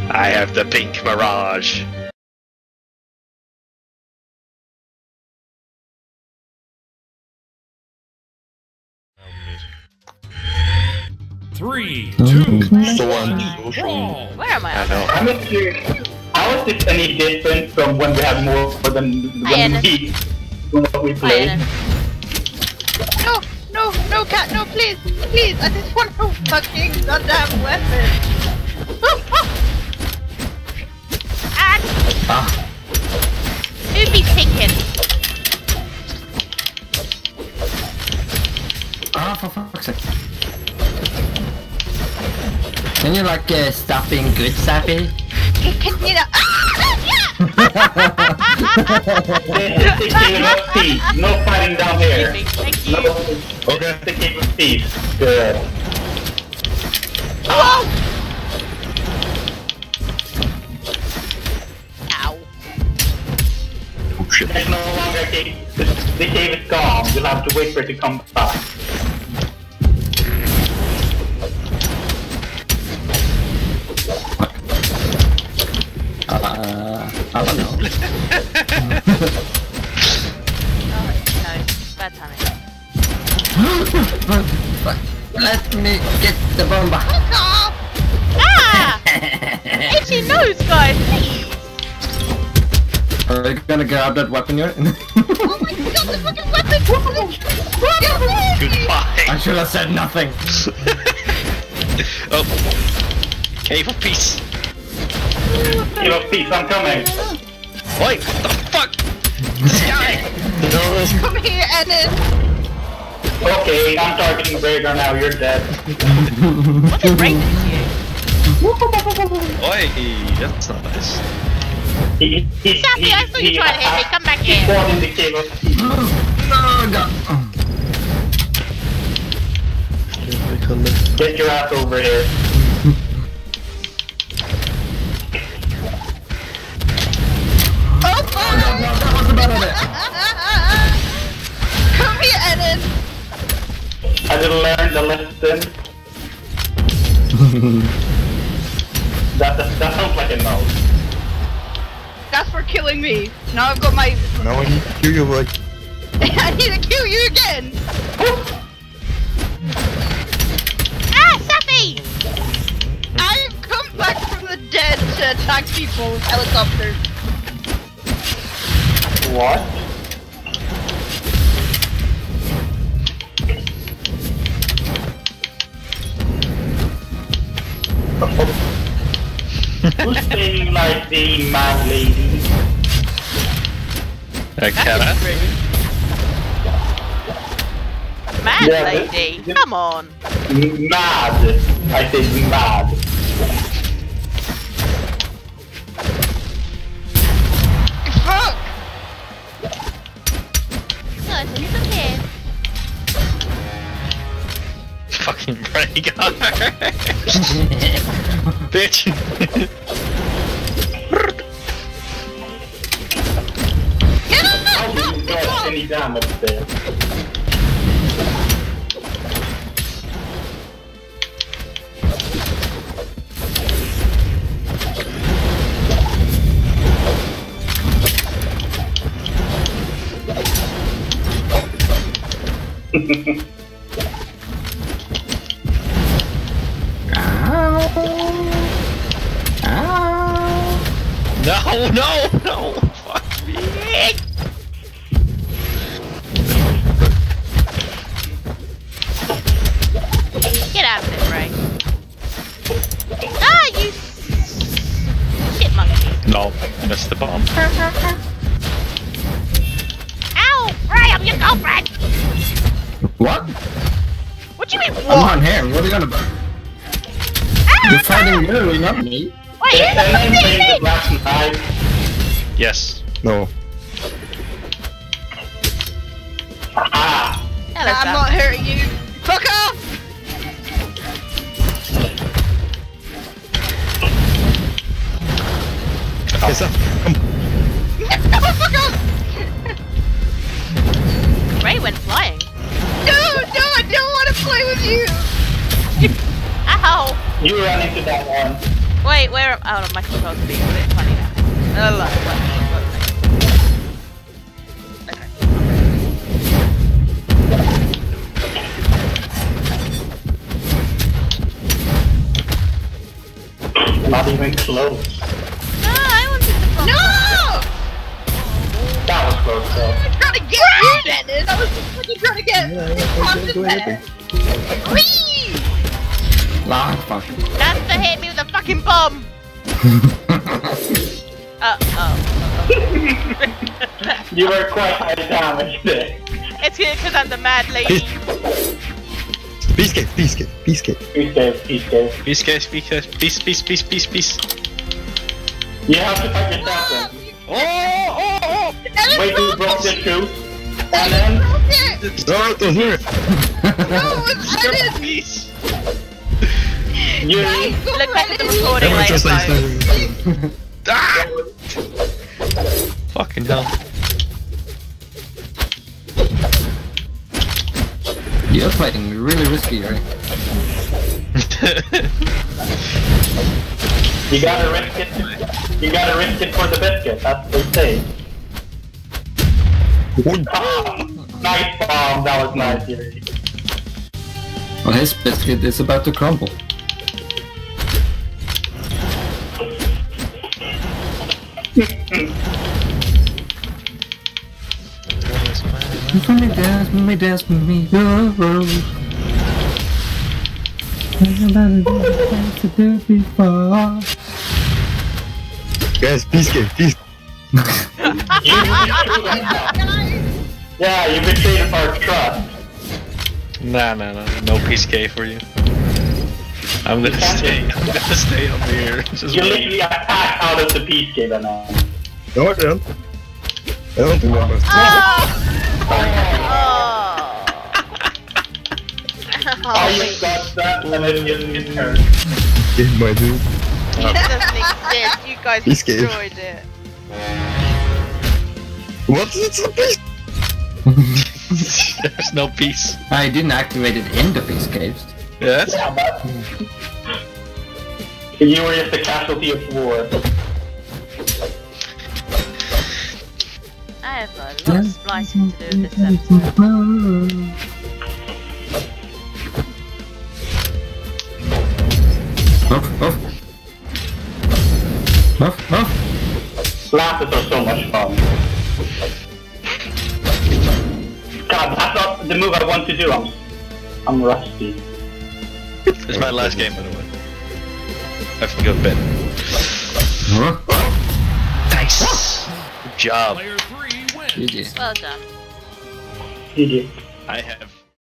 I have the pink mirage. Three, two, Brawl. Where am I? I know. I'm not sure. How is this any different from when we had more than what we played? No, no, no, cat, no, please, please, I just want a fucking goddamn weapon. Who'd be thinking? Ah, for fuck's sake. Can you like stop being good, Sappy? Can you not? This game of peace. No fighting down here. Thank you. No. Okay. The game of peace. Good. Whoa! Ow. Oh shit. There's no longer a cave. The cave is gone. You'll have to wait for it to come back. I don't know. Oh, no. Bad timing. Let me get the bomb. Ah! Itchy nose, guys, please! Are you gonna grab that weapon yet? Oh my god, the fucking weapon! Goodbye. I should have said nothing. Oh. Cave of peace. Cave of peace, I'm coming. Wait, what the fuck? This guy! No. Come here, Enen! Okay, I'm targeting Braigar now. You're dead. What did Braigar do to you? Oi, that's not nice. Sappy, I saw you trying to hit me. Come back He's here. born in the cave of peace. Get your ass over here. Oh come here, Enen! I didn't learn the lesson. That sounds like a no. That's for killing me. Now I've got my... No, I need to kill you, right? I need to kill you again! Ah, Sappy! I've come back from the dead to attack people with helicopters. What? Who's saying like the mad lady? Kara? Mad Yeah, lady, come on. Mad. I said mad. Fuck! No, it's in here. Fucking Braigar. Bitch. Get on How do you get any damage there? No, fuck me. Get out of it, Ray. Ah, you shit monkey. No, missed the bomb. Ow, Ray, I'm your girlfriend. What? What do you mean, I'm what? not here. What are you on about? Ah, You're fighting you, not me. Wait, who's the And then playing the fuck last night. Yes. No. Ah! Hello, I'm Sam. not hurting you. Fuck off! Yes, come. Fuck off! Ray went flying. No, I don't want to play with you! Ow. You ran into that one. Wait, where am I? Oh, my control's being a bit funny now. Not even close. No, I wanted to block. No! That was close though. I was trying to get you, Dennis! I was just fucking trying to get Kapten there! Whee! Long fuck. That's to hit me with a fucking bomb! You were quite high damage there. It's because I'm the mad lady. Peace cave, peace cave, peace cave. Peace cave, peace cave. Peace cave, peace cave, peace, peace, peace, peace, peace. You have to fight yourself then. Oh! Wait till you broke the shoe. And then... No, don't hear it. No, it's Enen! Peace. Youri. Look back at the recording later. Ah! Fucking hell. You're fighting really risky, right? You gotta risk it. You gotta risk it for the biscuit. That's what they say. Ah, nice bomb. That was nice, Youri. Well, his biscuit is about to crumble. Me dance, me go. Guys, peace cave, peace. Yeah, you betrayed our trust. Nah, no peace cave for you. I'm gonna stay up here. Just You wait. literally attacked out of the peace cave and all. No, I don't. I don't think that was. Oh, you got that, and then you turn. Game, my dude. It doesn't exist. You guys Peace cave. destroyed it. What's it? There's no peace. I didn't activate it in the peace caves. Yes? Yeah, but... You were just a casualty of war. I have a lot of splicing to do this episode. Slashes are so much fun. God, that's not the move I want to do. I'm rusty. This is my last game, by the way. I have to go to bed. Nice! Good job. GG. Well done. GG. I have